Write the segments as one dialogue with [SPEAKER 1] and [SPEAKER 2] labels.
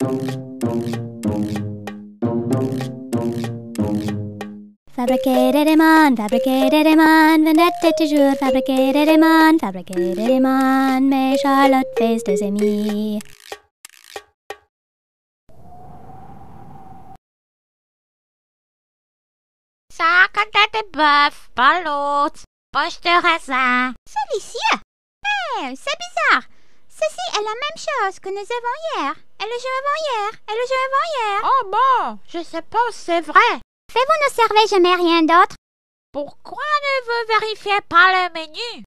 [SPEAKER 1] Fabriquer des démons, vendette toujours, fabriquer des démons, mais Charlotte fait deux amis.
[SPEAKER 2] Ça, canette de bœuf, pas l'autre, poche de raisin.
[SPEAKER 3] C'est délicieux. Hey, c'est bizarre. Ceci est la même chose que nous avons hier. Et le jeu avant-hier. Et le jeu avant-hier.
[SPEAKER 2] Oh bon, je suppose c'est vrai.
[SPEAKER 3] Fais-vous ne servez jamais rien d'autre?
[SPEAKER 2] Pourquoi ne vous vérifiez pas le menu?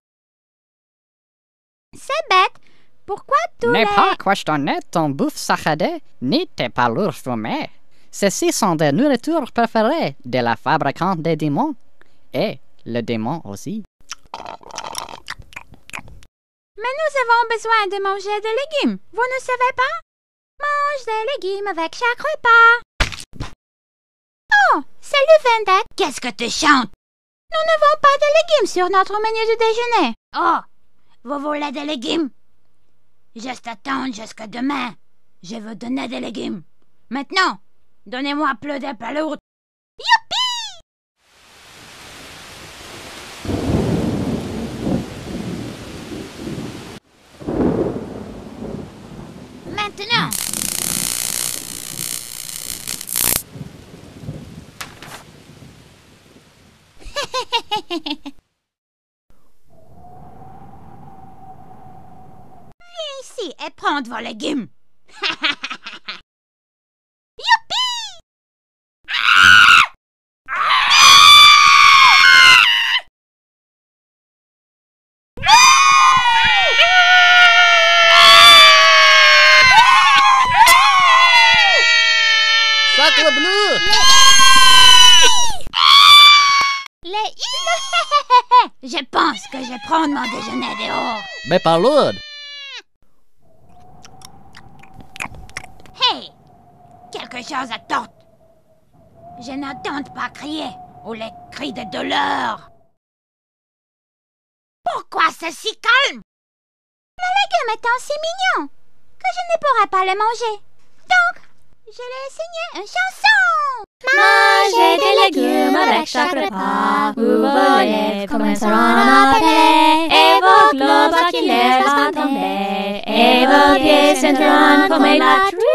[SPEAKER 3] C'est bête. Pourquoi tous
[SPEAKER 4] N'est
[SPEAKER 3] les...
[SPEAKER 4] pas questionné ton bouffe saccadée, ni tes parures fumées. Ceux-ci sont des nourritures préférées de la fabricante des démons. Et le démon aussi.
[SPEAKER 3] Mais nous avons besoin de manger des légumes. Vous ne savez pas? Mange des légumes avec chaque repas. Oh, salut Vendette.
[SPEAKER 2] Qu'est-ce que tu chantes?
[SPEAKER 3] Nous n'avons pas de légumes sur notre menu du déjeuner.
[SPEAKER 2] Oh, vous voulez des légumes? Juste attendre jusqu'à demain. Je vous donner des légumes. Maintenant, donnez-moi plus de palourdes.
[SPEAKER 3] Youpi!
[SPEAKER 2] Maintenant. Viens ici et prendre vos légumes.
[SPEAKER 3] Youpi!
[SPEAKER 4] Sacre bleu!
[SPEAKER 2] Je pense que je vais prendre mon déjeuner dehors.
[SPEAKER 4] Mais pas lourd!
[SPEAKER 2] Hey! Quelque chose à tort. Je n'entends pas crier ou les cris de douleur. Pourquoi c'est si calme?
[SPEAKER 3] Le légume étant si mignon que je ne pourrais pas le manger. Donc, je l'ai signé une chanson.
[SPEAKER 1] Mangez des légumes avec chaque repas, où vos lèvres commenceront à m'appeler, et vos globes oculaires vont tomber, et vos pieds sentiront comme la truie.